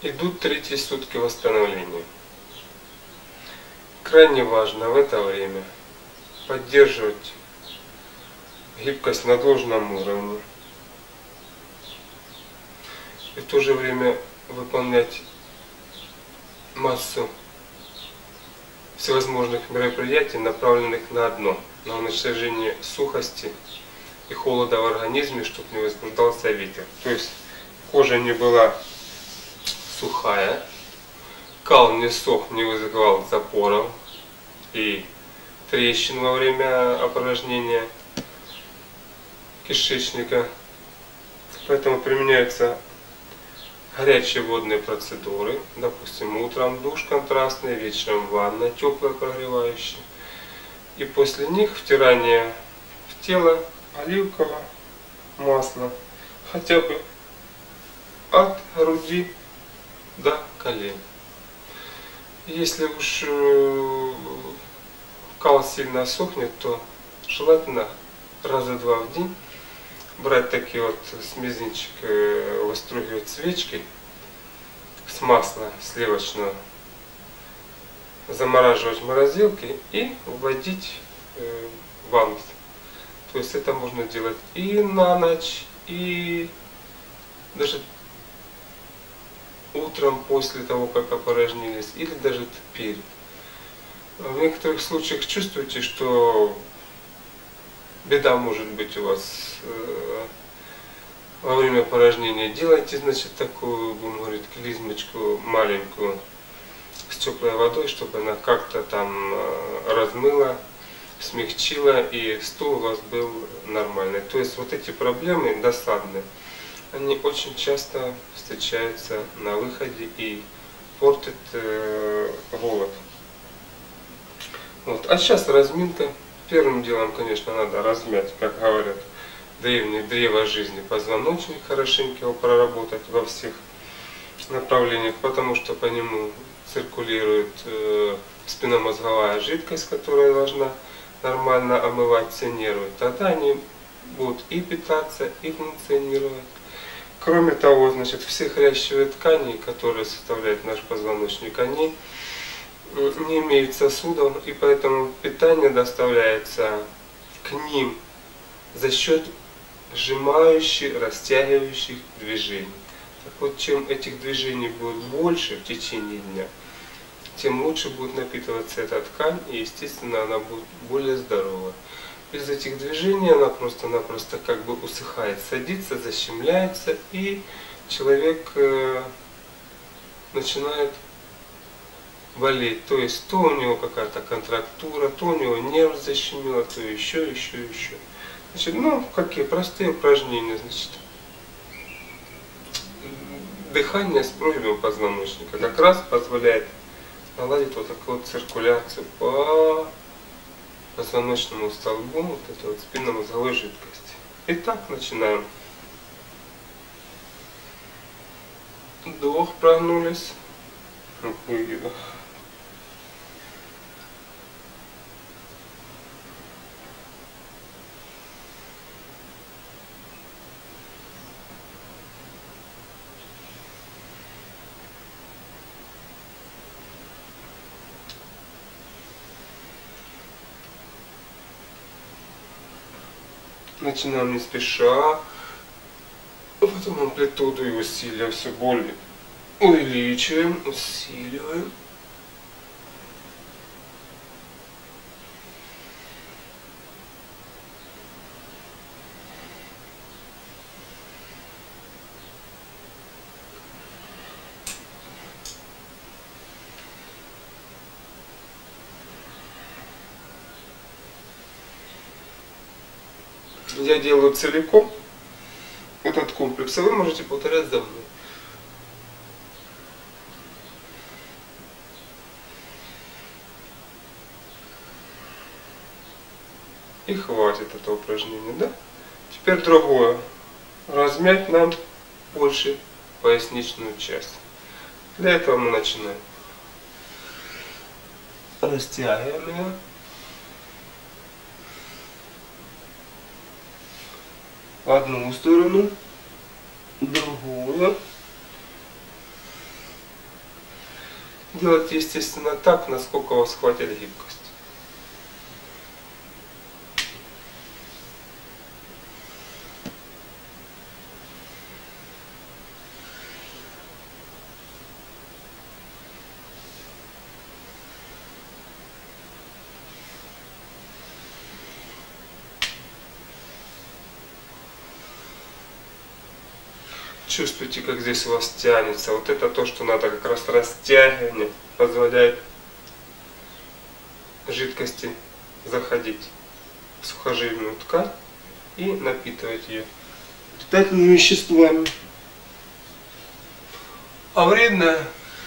Идут третьи сутки восстановления. Крайне важно в это время поддерживать гибкость на должном уровне и в то же время выполнять массу всевозможных мероприятий, направленных на одно, на уничтожение сухости и холода в организме, чтобы не возбуждался ветер. То есть кожа не была сухая, кал не сох, не вызывал запоров и трещин во время опорожнения кишечника. Поэтому применяются горячие водные процедуры, допустим, утром душ контрастный, вечером ванна теплая прогревающая. И после них втирание в тело оливкового масла, хотя бы от груди до колен. Если уж кал сильно сохнет, то желательно раза два в день брать такие вот с мизинчик, выстругивать свечки с масла сливочного, замораживать в морозилке и вводить в анус. То есть это можно делать и на ночь, и даже утром после того, как опорожнились, или даже перед. В некоторых случаях чувствуете, что беда может быть у вас во время опорожнения. Делайте, значит, такую, будем говорить, клизмочку маленькую с теплой водой, чтобы она как-то там размыла, смягчила, и стул у вас был нормальный. То есть вот эти проблемы досадные, они очень часто встречаются на выходе и портят голод. Вот. А сейчас разминка. Первым делом, конечно, надо размять, как говорят древние, древо жизни, позвоночник, хорошенько его проработать во всех направлениях, потому что по нему циркулирует спинномозговая жидкость, которая должна нормально омывать все нервы. Тогда они будут и питаться, и функционировать. Кроме того, значит, все хрящевые ткани, которые составляют наш позвоночник, они не имеют сосудов, и поэтому питание доставляется к ним за счет сжимающих, растягивающих движений. Так вот, чем этих движений будет больше в течение дня, тем лучше будет напитываться эта ткань, и, естественно, она будет более здоровая. Без этих движений она просто-напросто как бы усыхает, садится, защемляется, и человек начинает болеть. То есть то у него какая-то контрактура, то у него нерв защемило, то еще. Значит, ну, какие простые упражнения, значит, дыхание с профилем позвоночника как раз позволяет наладить вот такую вот циркуляцию по позвоночному столбу, вот этой вот спинномозговой жидкости. Итак, начинаем. Вдох, прогнулись. Выдох. Начинаем не спеша, а потом амплитуду и усилия все более увеличиваем, усиливаем. Я делаю целиком этот комплекс, а вы можете повторять за мной. И хватит этого упражнения, да? Теперь другое. Размять нам больше поясничную часть. Для этого мы начинаем. Растягиваем ее. В одну сторону, другую. Делать, естественно, так, насколько у вас хватит гибкости. Чувствуете, как здесь у вас тянется. Вот это то, что надо, как раз растягивание позволяет жидкости заходить в сухожильную ткань и напитывать ее питательными веществами. А вредное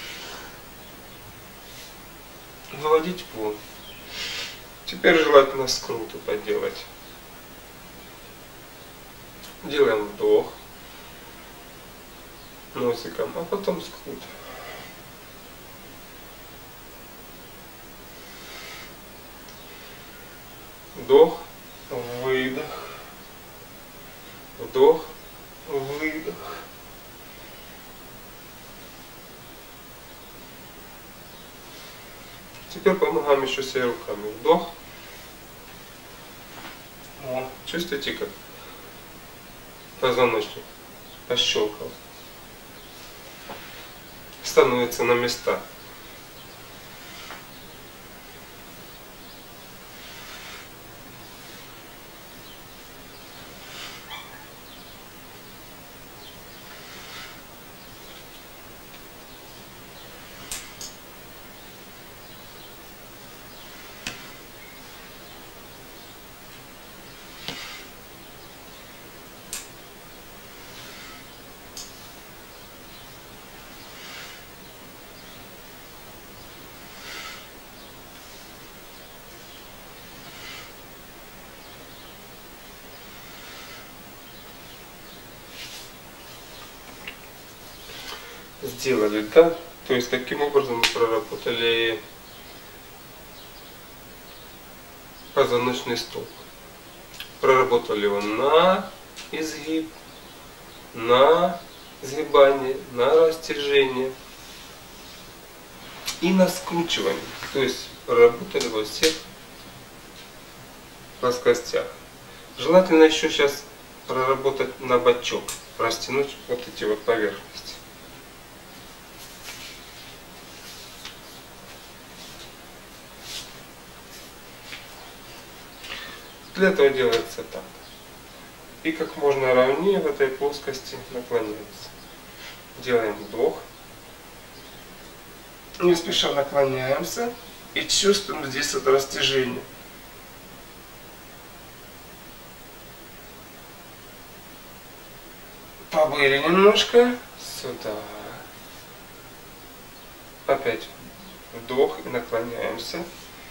выводить вон. Теперь желательно скруты поделать. Делаем вдох носиком, а потом скрут. Вдох, выдох, вдох, выдох. Теперь помогаем еще себе руками. Вдох. Чувствуете, как позвоночник пощелкал? Становится на места. Сделали, да? То есть таким образом мы проработали позвоночный столб. Проработали его на изгиб, на сгибание, на растяжение и на скручивание. То есть проработали во всех плоскостях. Желательно еще сейчас проработать на бочок, растянуть вот эти вот поверхности. Для этого делается так. И как можно ровнее в этой плоскости наклоняется. Делаем вдох. Не спеша наклоняемся. И чувствуем здесь это растяжение. Побыли немножко. Сюда. Опять вдох и наклоняемся.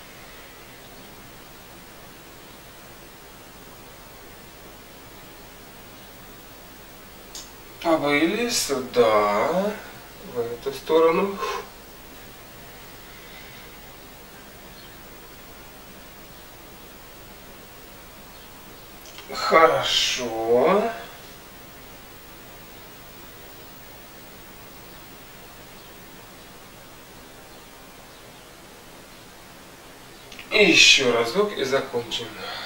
Побыли сюда, в эту сторону. Хорошо. И еще разок и закончим.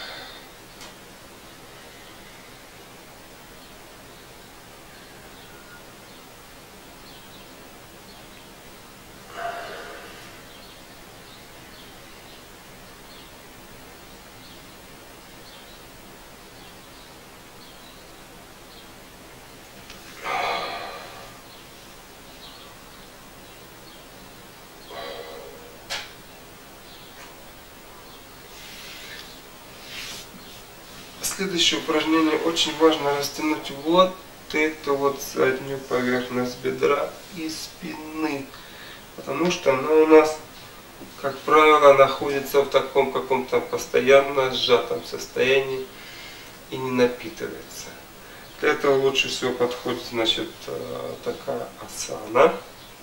Следующее упражнение. Очень важно растянуть вот эту вот заднюю поверхность бедра и спины. Потому что она у нас, как правило, находится в таком каком-то постоянно сжатом состоянии и не напитывается. Для этого лучше всего подходит, значит, такая асана.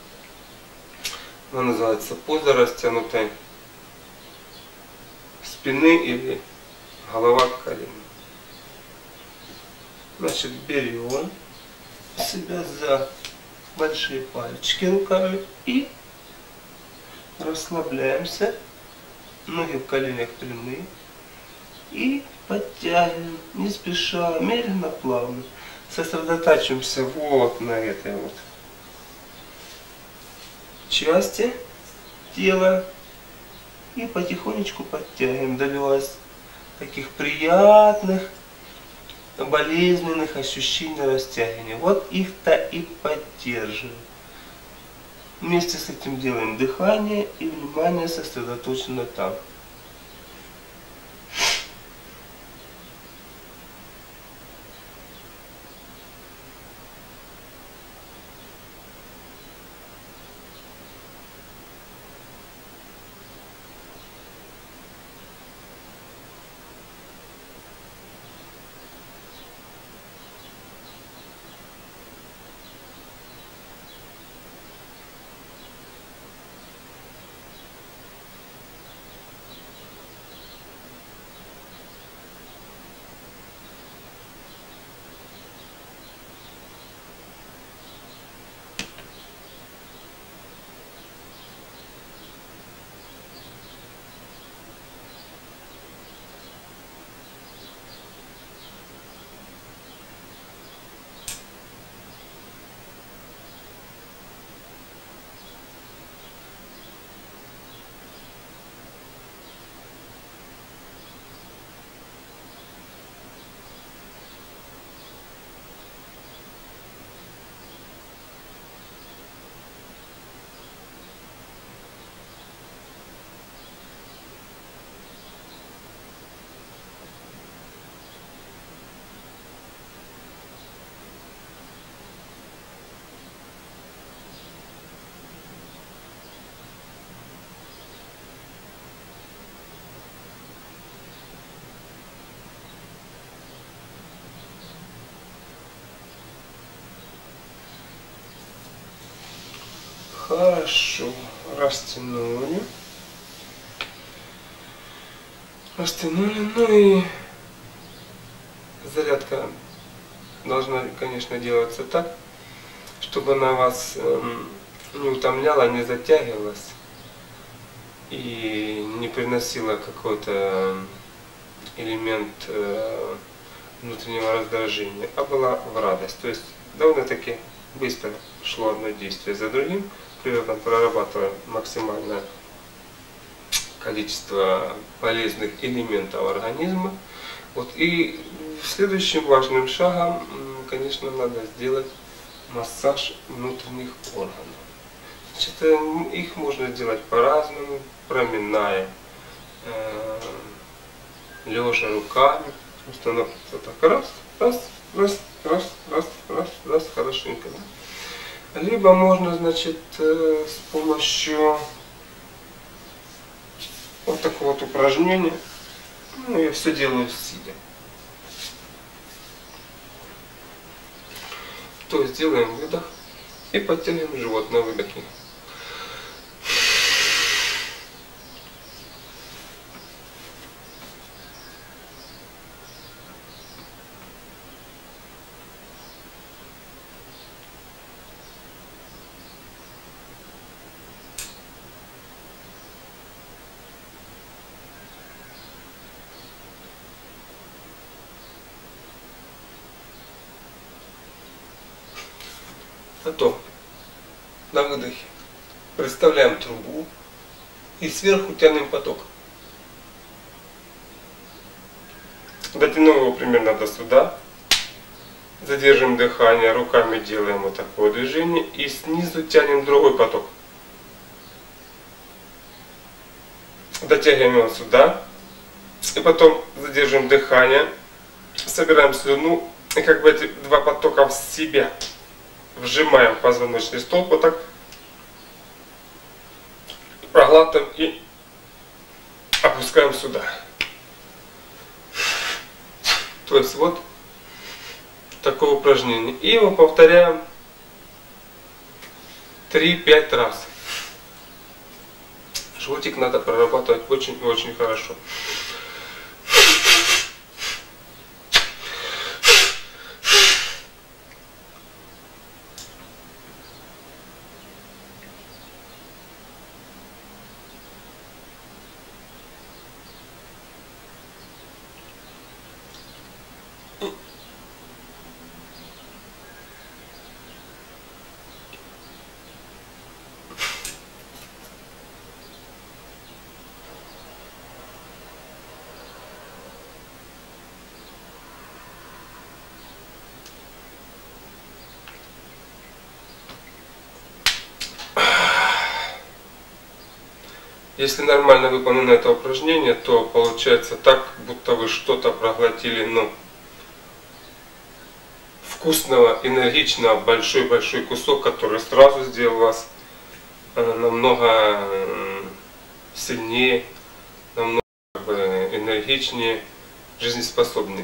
Она называется поза растянутой спины или голова к колену. Значит, берем себя за большие пальчики руками и расслабляемся, ноги в коленях прямые и подтягиваем, не спеша, медленно, плавно. Сосредотачиваемся вот на этой вот части тела и потихонечку подтягиваем, добиваясь таких приятных, болезненных ощущений растягивания. Вот их-то и поддерживаем. Вместе с этим делаем дыхание и внимание сосредоточено там. Хорошо, растянули. Растянули, ну и зарядка должна, конечно, делаться так, чтобы она вас не утомляла, не затягивалась и не приносила какой-то элемент внутреннего раздражения, а была в радость. То есть довольно-таки быстро шло одно действие за другим, при этом прорабатывая максимальное количество полезных элементов организма. Вот. И следующим важным шагом, конечно, надо сделать массаж внутренних органов. Значит, их можно делать по-разному, проминая, лежа руками, установка вот так, раз, хорошенько. Да? Либо можно, значит, с помощью вот такого вот упражнения, ну, я все делаю сидя. То есть делаем выдох и подтягиваем живот на выдохе. Потом на выдохе представляем трубу и сверху тянем поток. Дотянем его примерно до сюда. Задержим дыхание, руками делаем вот такое движение и снизу тянем другой поток. Дотягиваем его сюда. И потом задержим дыхание, собираем слюну и как бы эти два потока в себя вжимаем в позвоночный столб, вот так проглатываем и опускаем сюда. То есть вот такое упражнение. И его повторяем 3-5 раз. Животик надо прорабатывать очень-очень хорошо. Если нормально выполнено это упражнение, то получается так, будто вы что-то проглотили, ну, вкусного, энергичного, большой-большой кусок, который сразу сделал вас намного сильнее, намного энергичнее, жизнеспособнее.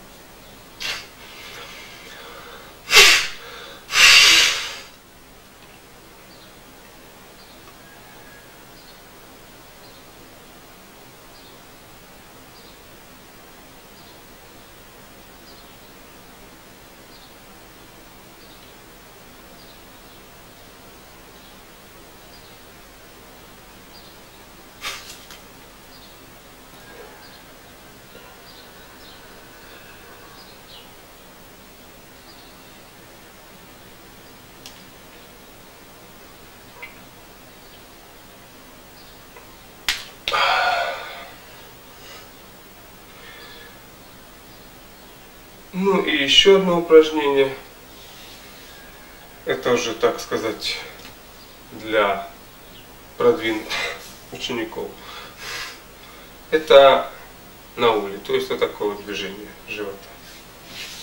Ну и еще одно упражнение. Это уже, так сказать, для продвинутых учеников. Это на уле, то есть вот такое вот движение живота.